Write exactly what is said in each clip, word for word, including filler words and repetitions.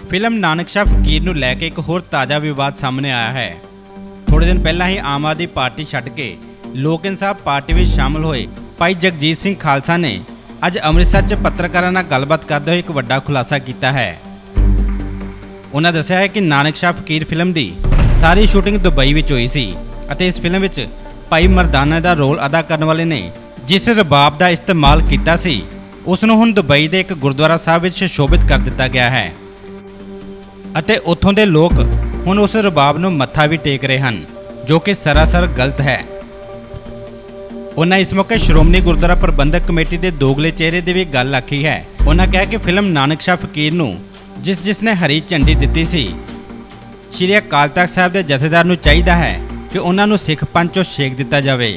Film Nanak Shah फकीर नूं लैके एक होर ताज़ा विवाद सामने आया है। थोड़े दिन पहला ही आम आदमी पार्टी छड्ड के लोक इंसाफ पार्टी में शामिल होए भाई जगजीत सिंह खालसा ने अज अमृतसर च पत्रकारां नाल गलबात करदे होए एक वड्डा खुलासा किया है। उन्होंने दस्सिया है कि नानक शाह फकीर फिल्म की सारी शूटिंग दुबई विच होई सी अते इस फिल्म विच भाई मरदाना का रोल अदा करने वाले ने जिस रबाब का इस्तेमाल किया सी उसनूं हुण दुबई के एक गुरुद्वारा साहिब विच सुशोभित कर दिता गया है अते उत्थों दे लोग हुण उस रबाब नूं मत्था भी टेक रहे हैं, जो कि सरासर गलत है। उन्होंने इस मौके श्रोमणी गुरुद्वारा प्रबंधक कमेटी के दोगले चेहरे की भी गल आखी है। उन्होंने कहा कि फिल्म नानक शाह फकीर नूं जिस जिसने हरी झंडी दी सी श्री अकाल तख्त साहिब के जथेदार नूं चाहीदा है कि उन्होंने सिख पंथ चों छेक दिता जाए।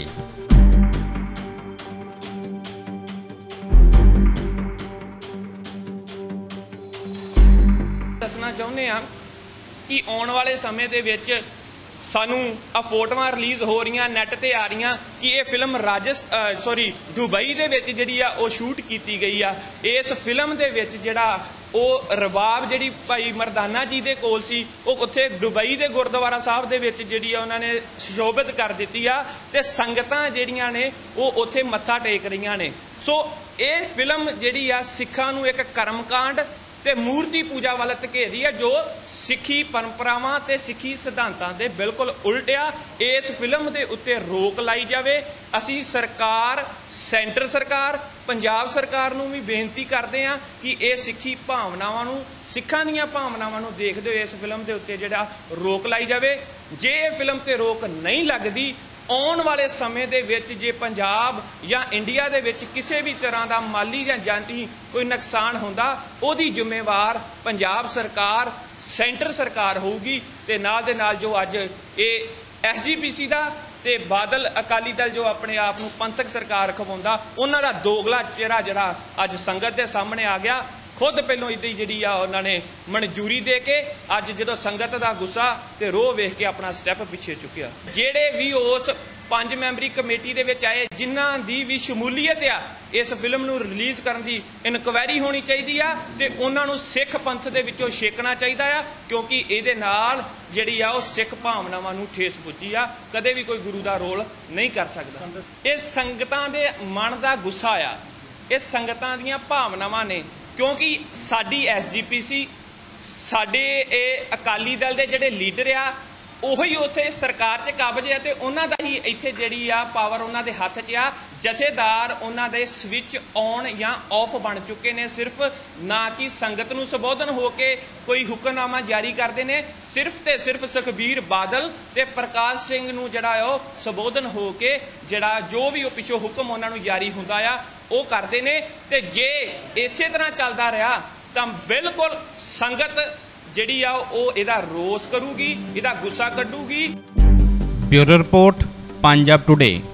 दसना चाहुंदे हां कि आने वाले समय दे विच सानू आ फोटोआं रिलीज़ हो रही नैट ते आ रही कि ये फिल्म राजस्थान सॉरी दुबई दे विच जिहड़ी आ वो शूट की गई आ। इस फिल्म दे विच जिहड़ा वो रबाब जिहड़ी भाई मरदाना जी दे कोल सी वो उत्थे दुबई दे गुरुद्वारा साहब दे विच जिहड़ी आ उन्होंने सुशोभित कर दित्ती आ ते संगतां जिहड़ियां ने वो उत्थे मत्था टेक रहीआं ने। सो ये फिल्म जिहड़ी आ सिखां नूं एक कर्मकांड ते मूर्ति पूजा वाल धकेरी है, जो सिखी परंपरावां ते सिखी सिद्धांतां दे बिल्कुल उल्टिया। इस फिल्म दे उत्ते रोक लाई जावे। असी सरकार सेंटर सरकार पंजाब सरकार नूं भी बेनती करते हैं कि ये सिखी भावनावां नूं सिखां दीआं भावनावां नूं देखदे होए इस फिल्म दे उत्ते जिहड़ा रोक लाई जावे। जे ये फिल्म ते रोक नहीं लगदी आने वाले समय दे विच जे पंजाब या इंडिया दे विच किसी भी तरह का माली या जानी कोई नुकसान होंदा उहदी जिम्मेवार पंजाब सरकार सेंटर सरकार होगी। ते नाल दे नाल जो अज ये एस जी पी सी का ते बादल अकाली दल जो अपने आप नूं पंथक सरकार खवाउंदा उन्हां दा दोगला चेहरा जिहड़ा अज संगत दे सामने आ गया। खुद पहलों इदी जी उन्होंने मंजूरी दे के अज जो संगत का गुस्सा तो रोह वेख के अपना स्टैप पिछे चुकिया। जेड़े भी उस पांच मैंबरी कमेटी दे विच आए जिन्हां दी भी शमूलीयत आ इस फिल्म नूं रिलीज़ करन दी इनक्वायरी होनी चाहिए आ ते उन्हां नूं सिख पंथ दे विचों छेकना चाहिए आ, क्योंकि इहदे नाल जिहड़ी आ ओह सिख भावनावां नूं ठेस पुज्जी आ। कदे भी कोई गुरु दा रोल नहीं कर सकदा। ये संगतां दे मन दा गुस्सा आ, ये संगतां दीआं भावनावां ने, क्योंकि साडी एस जी पी सी साडे अकाली दल के जिहड़े लीडर आ उही उत्थे सरकार च काबज है तो उन्हां दा ही इत्थे जिहड़ी आ पावर उन्हां दे हत्थ च आ। जथेदार उन्हां दे स्विच ऑन या ऑफ बन चुके ने, सिर्फ ना कि संगत नूं संबोधन होके कोई हुक्मनामा जारी करते हैं। सिर्फ ते सिर्फ सुखबीर बादल ते प्रकाश सिंह नूं जिहड़ा ओ संबोधन होके जिहड़ा जो भी वो पिछों हुक्म उन्हां नूं जारी हुंदा आ वो करते हैं। तो जे इसे तरह चलता रहा तो बिल्कुल संगत जिहड़ी आ ओह इहदा रोस करूगी, इहदा गुस्सा कड्डूगी। Bureau report Punjab today.